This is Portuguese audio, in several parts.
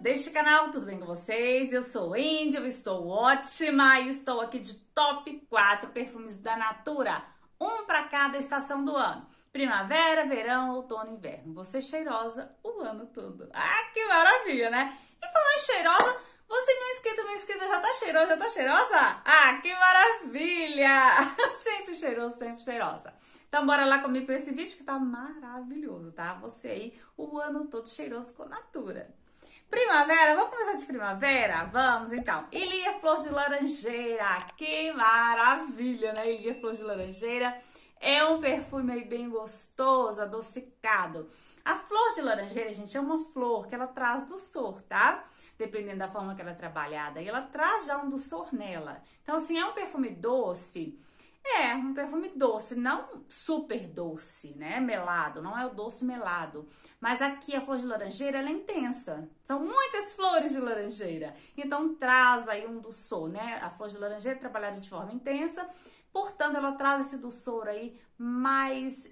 deste canal, tudo bem com vocês? Eu sou Índia, eu estou ótima e estou aqui de top 4 perfumes da Natura, um para cada estação do ano. Primavera, verão, outono e inverno. Você é cheirosa o ano todo. Ah, que maravilha, né? E falando em cheirosa, você não esquenta, minha esquenta, já tá cheirosa, já tá cheirosa? Ah, que maravilha! Sempre cheiroso, sempre cheirosa. Então bora lá comigo para esse vídeo que tá maravilhoso, tá? Você aí o ano todo cheiroso com Natura. Primavera, vamos começar de primavera? Vamos então. Ilia Flor de Laranjeira, que maravilha, né? Ilia Flor de Laranjeira é um perfume aí bem gostoso, adocicado. A flor de laranjeira, gente, é uma flor que ela traz doçor, tá? Dependendo da forma que ela é trabalhada. E ela traz já um doçor nela. Então, assim, é um perfume doce. É, um perfume doce, não super doce, né? Melado, não é o doce melado. Mas aqui a flor de laranjeira, ela é intensa. São muitas flores de laranjeira. Então, traz aí um doçor, né? A flor de laranjeira é trabalhada de forma intensa. Portanto, ela traz esse doçor aí mais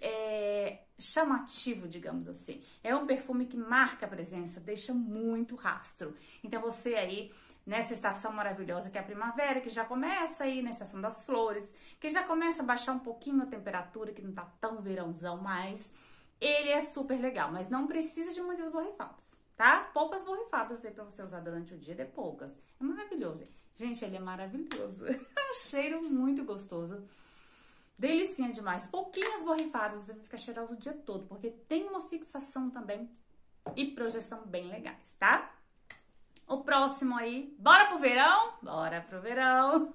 chamativo, digamos assim. É um perfume que marca a presença, deixa muito rastro. Então, você aí, nessa estação maravilhosa que é a primavera, que já começa aí na estação das flores, que já começa a baixar um pouquinho a temperatura, que não tá tão verãozão mais, ele é super legal, mas não precisa de muitas borrifadas, tá? Poucas borrifadas aí pra você usar durante o dia, de poucas. É maravilhoso. Gente, ele é maravilhoso. É um cheiro muito gostoso. Delicinha demais. Pouquinhas borrifadas, você vai ficar cheiroso o dia todo, porque tem uma fixação também e projeção bem legais, tá? O próximo aí, bora pro verão? Bora pro verão.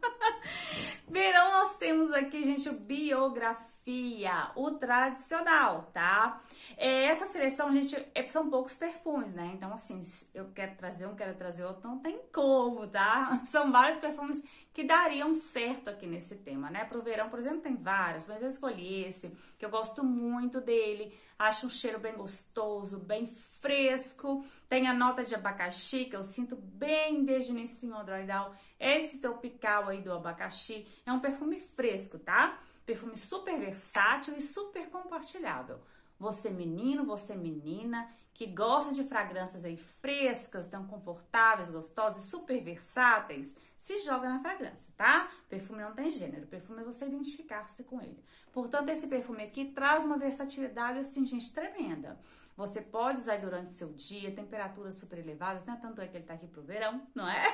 Verão nós temos aqui, gente, o Biografia, o tradicional, tá? Essa seleção, gente, são poucos perfumes, né? Então, assim, eu quero trazer um, quero trazer outro, não tem como, tá? São vários perfumes que dariam certo aqui nesse tema, né? Pro verão, por exemplo, tem vários, mas eu escolhi esse, que eu gosto muito dele. Acho um cheiro bem gostoso, bem fresco. Tem a nota de abacaxi, que eu sinto bem desde o início do dry down. Esse tropical aí do abacaxi é um perfume fresco, tá? Perfume super versátil e super compartilhável. Você menino, você menina, que gosta de fragrâncias aí frescas, tão confortáveis, gostosas, super versáteis, se joga na fragrância, tá? Perfume não tem gênero, perfume é você identificar-se com ele. Portanto, esse perfume aqui traz uma versatilidade, assim, gente, tremenda. Você pode usar durante o seu dia, temperaturas super elevadas, né? Tanto é que ele tá aqui pro verão, não é?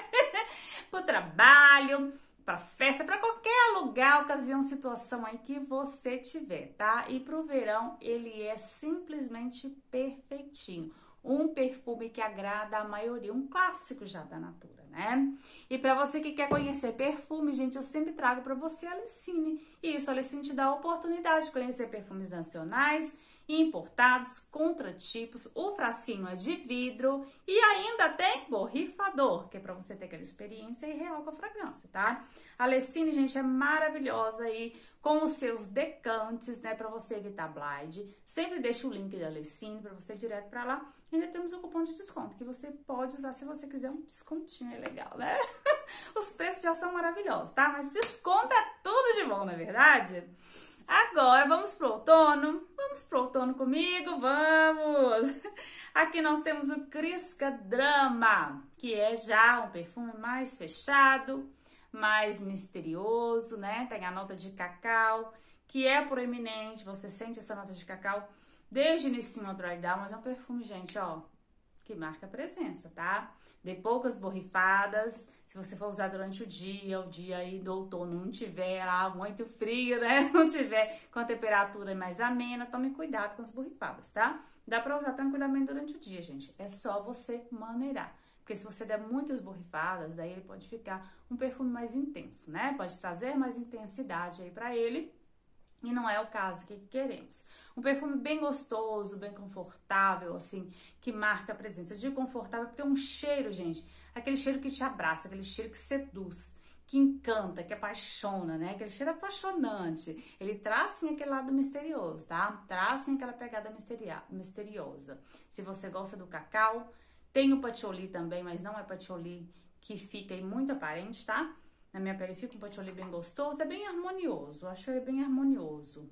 Pro trabalho, pra festa, pra qualquer lugar, ocasião, situação aí que você tiver, tá? E pro verão, ele é simplesmente perfeitinho. Um perfume que agrada a maioria, um clássico já da Natura, né? E pra você que quer conhecer perfume, gente, eu sempre trago pra você a Alecine. E isso, a Alecine te dá a oportunidade de conhecer perfumes nacionais e importados, contratipos, o frasquinho é de vidro e ainda tem borrifador, que é pra você ter aquela experiência real com a fragrância, tá? A Alecine, gente, é maravilhosa aí com os seus decantes, né, pra você evitar blind. Sempre deixo o link da Alecine pra você ir direto pra lá. E ainda temos um cupom de desconto que você pode usar se você quiser um descontinho, é legal, né? Os preços já são maravilhosos, tá? Mas desconto é tudo de bom, não é verdade? Agora, vamos pro outono? Vamos pro outono comigo? Vamos! Aqui nós temos o Crisca Drama, que é já um perfume mais fechado, mais misterioso, né? Tem a nota de cacau, que é proeminente, você sente essa nota de cacau desde o início do dry down, mas é um perfume, gente, ó, que marca a presença, tá? De poucas borrifadas, se você for usar durante o dia aí do outono não tiver lá muito frio, né? Não tiver com a temperatura mais amena, tome cuidado com as borrifadas, tá? Dá pra usar tranquilamente durante o dia, gente. É só você maneirar. Porque se você der muitas borrifadas, daí ele pode ficar um perfume mais intenso, né? Pode trazer mais intensidade aí pra ele. E não é o caso que queremos. Um perfume bem gostoso, bem confortável, assim, que marca a presença. Eu digo confortável porque é um cheiro, gente, aquele cheiro que te abraça, aquele cheiro que seduz, que encanta, que apaixona, né? Aquele cheiro apaixonante. Ele traz, sim, aquele lado misterioso, tá? Traz, sim, aquela pegada misteriosa. Se você gosta do cacau, tem o patchouli também, mas não é patchouli que fica aí muito aparente, tá? Na minha pele fica um patchouli bem gostoso, é bem harmonioso, eu acho ele bem harmonioso,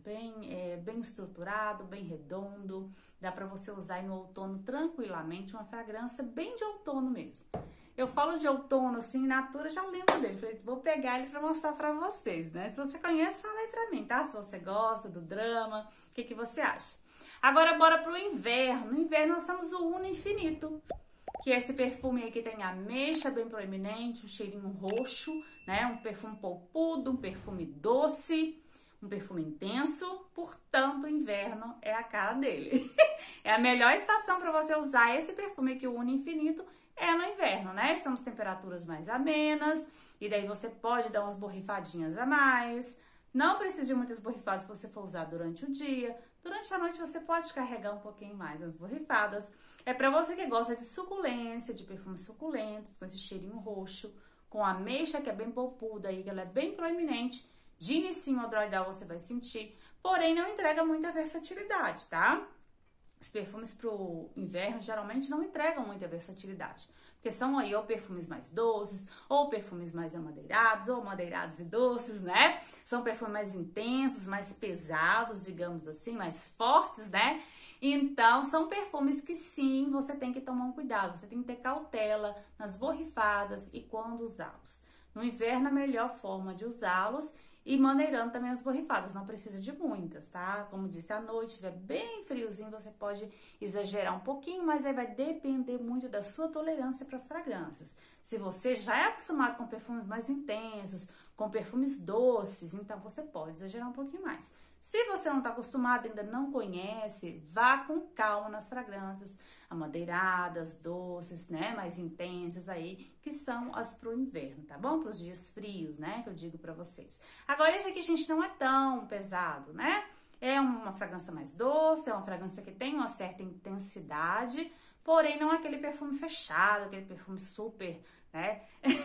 bem estruturado, bem redondo. Dá pra você usar aí no outono tranquilamente, uma fragrância bem de outono mesmo. Eu falo de outono assim, Natura, já lembro dele, falei, vou pegar ele pra mostrar pra vocês, né? Se você conhece, fala aí pra mim, tá? Se você gosta do drama, o que você acha? Agora bora pro inverno. No inverno nós temos o Uno Infinito, que é esse perfume aí que tem ameixa bem proeminente, um cheirinho roxo, né? Um perfume polpudo, um perfume doce, um perfume intenso. Portanto, o inverno é a cara dele. É a melhor estação para você usar esse perfume aqui, o Uno Infinito, é no inverno, né? Estamos temperaturas mais amenas, e daí você pode dar umas borrifadinhas a mais. Não precisa de muitas borrifadas se você for usar durante o dia. Durante a noite você pode carregar um pouquinho mais as borrifadas. É pra você que gosta de suculência, de perfumes suculentos, com esse cheirinho roxo, com a ameixa que é bem polpuda aí, que ela é bem proeminente. De inicinho ao dry down você vai sentir, porém não entrega muita versatilidade, tá? Os perfumes pro inverno geralmente não entregam muita versatilidade, porque são aí ou perfumes mais doces, ou perfumes mais amadeirados, ou amadeirados e doces, né? São perfumes mais intensos, mais pesados, digamos assim, mais fortes, né? Então, são perfumes que sim, você tem que tomar um cuidado, você tem que ter cautela nas borrifadas e quando usá-los. No inverno, a melhor forma de usá-los e maneirando também as borrifadas, não precisa de muitas, tá? Como disse, à noite, estiver bem friozinho, você pode exagerar um pouquinho, mas aí vai depender muito da sua tolerância para as fragrâncias. Se você já é acostumado com perfumes mais intensos, com perfumes doces, então você pode exagerar um pouquinho mais. Se você não está acostumado, ainda não conhece, vá com calma nas fragrâncias amadeiradas, doces, né, mais intensas aí, que são as pro inverno, tá bom? Para os dias frios, né, que eu digo para vocês. Agora, esse aqui, gente, não é tão pesado, né? É uma fragrância mais doce, é uma fragrância que tem uma certa intensidade, porém não é aquele perfume fechado, aquele perfume super, né?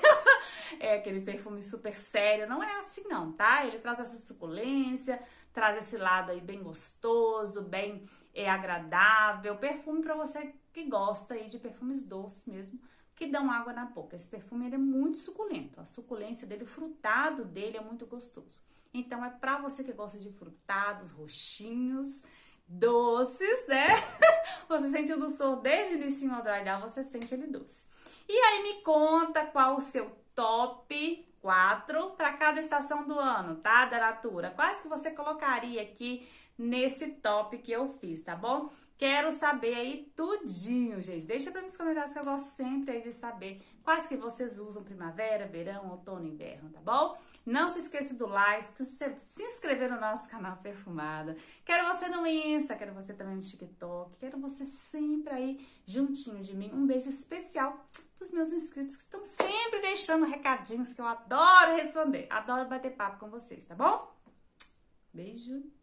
É aquele perfume super sério, não é assim não, tá? Ele traz essa suculência, traz esse lado aí bem gostoso, bem agradável, perfume para você que gosta aí de perfumes doces mesmo, que dão água na boca. Esse perfume ele é muito suculento, a suculência dele, o frutado dele é muito gostoso. Então é para você que gosta de frutados, roxinhos, doces, né? Você sente o doçor desde o início ao dry down, você sente ele doce. E aí me conta qual o seu top 4 para cada estação do ano, tá? Da Natura. Quais que você colocaria aqui nesse top que eu fiz, tá bom? Quero saber aí tudinho, gente. Deixa pra mim nos comentários que eu gosto sempre aí de saber quais que vocês usam primavera, verão, outono e inverno, tá bom? Não se esqueça do like, se inscrever no nosso canal Perfumada. Quero você no Insta, quero você também no TikTok, quero você sempre aí juntinho de mim. Um beijo especial pros meus inscritos que estão sempre deixando recadinhos que eu adoro responder. Adoro bater papo com vocês, tá bom? Beijo!